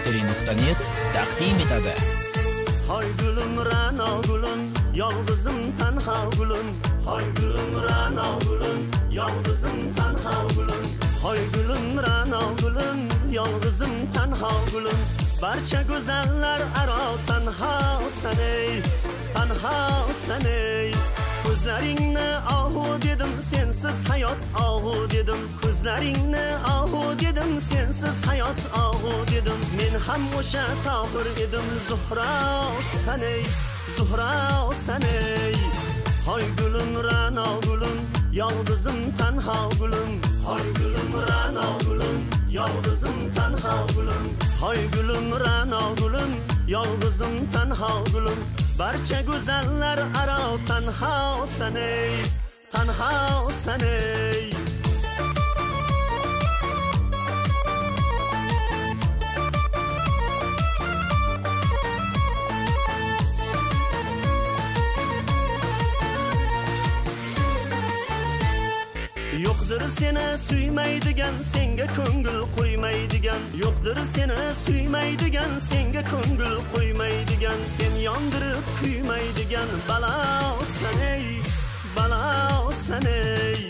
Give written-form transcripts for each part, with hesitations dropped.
mp3.net taqdim etadi. Hay gülüm rana gülüm, yalnızım tenha gülüm. Hay gülüm rana gülüm, yalnızım tenha gülüm. Hay gülüm rana gülüm, yalnızım tenha gülüm. Barcha güzeller aro tenha sen ey, tenha sen ey. Ko'zlaringni ahu dedim, sensiz hayot ahu dedim. Ko'zlaringni ahu dedim, sensiz hayot ahu dedim. Men ham o'sha tohir edim, Zuhra sen ey, Zuhra sen ey. Hay gülüm rana gülüm, yalnızım tenha gülüm. Hay gülüm rana gülüm, yalnızım tenha gülüm. Hay gülüm rana gülüm, yalnızım tenha gülüm. Barcha güzeller aro tenha sen ey, tenha sen ey. Yoktur seni suymaydigan, senga ko'ngil qo'ymaydigan. Yoktur seni suymaydigan, senga ko'ngil qo'ymaydigan. Sen yondirib kuymaydigan, balo sen ey, balo sen ey.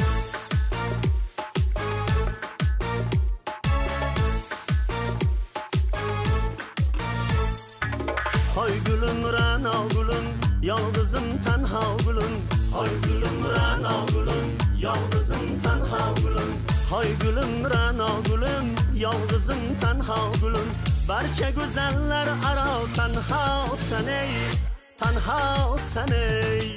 Hay gülüm rana gülüm, yalnızım tenha gülüm. Hay gülüm rana gülüm, yalnızım tenha gülüm. Hay gülüm rana gülüm, yalnızım tenha gülüm. Barcha güzeller aro tenha sen ey, tenha sen ey.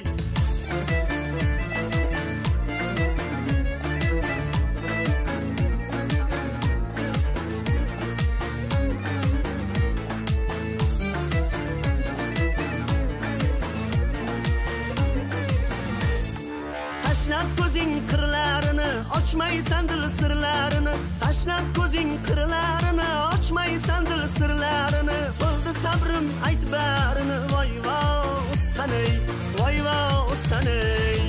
Tashlab ko'zing qirlarini, ochmaysan dil sirlarini. Tashlab ko'zing qirlarini, ochmaysan dil sirlarini. To'ldi sabrim ayt barini, voy voy san ey, voy voy san ey.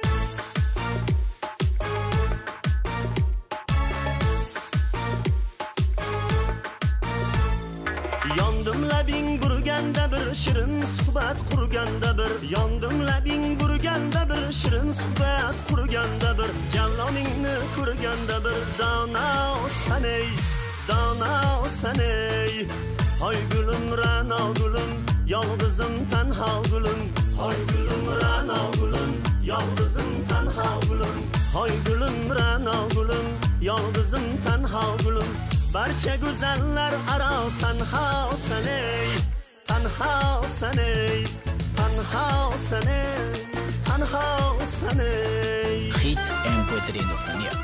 Yondim labing burganda bir shirin suhbat qurganda bir. Yondim labing burganda bir shirin suhbat qurganda bir. Jaloningni ko'rganda bir. Dona san ey, dona san ey. Hay gülüm rana gülüm, yalnızım tenha gülüm. Hay gülüm rana gülüm, yalnızım tenha gülüm. Hay gülüm rana gülüm, yalnızım tenha gülüm. Barcha güzeller aro tenha sen ey, tenha sen ey, tenha sen ey, tenha sen ey. Hit mp3.net